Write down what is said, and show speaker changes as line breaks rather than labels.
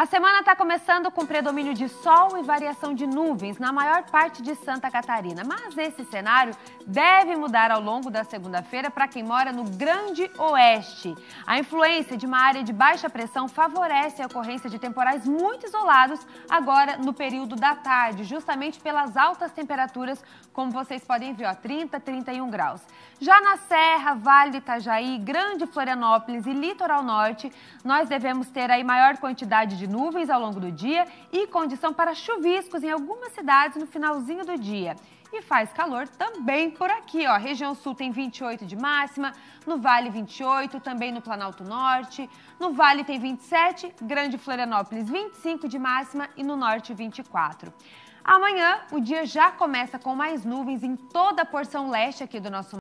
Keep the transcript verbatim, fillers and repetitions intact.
A semana está começando com predomínio de sol e variação de nuvens na maior parte de Santa Catarina. Mas esse cenário deve mudar ao longo da segunda-feira para quem mora no Grande Oeste. A influência de uma área de baixa pressão favorece a ocorrência de temporais muito isolados agora no período da tarde, justamente pelas altas temperaturas, como vocês podem ver, ó, trinta, trinta e um graus. Já na Serra, Vale do Itajaí, Grande Florianópolis e Litoral Norte, nós devemos ter aí maior quantidade de nuvens ao longo do dia e condição para chuviscos em algumas cidades no finalzinho do dia. E faz calor também por aqui, ó. Região Sul tem vinte e oito de máxima, no Vale vinte e oito, também no Planalto Norte. No Vale tem vinte e sete, Grande Florianópolis vinte e cinco de máxima e no Norte vinte e quatro. Amanhã o dia já começa com mais nuvens em toda a porção leste aqui do nosso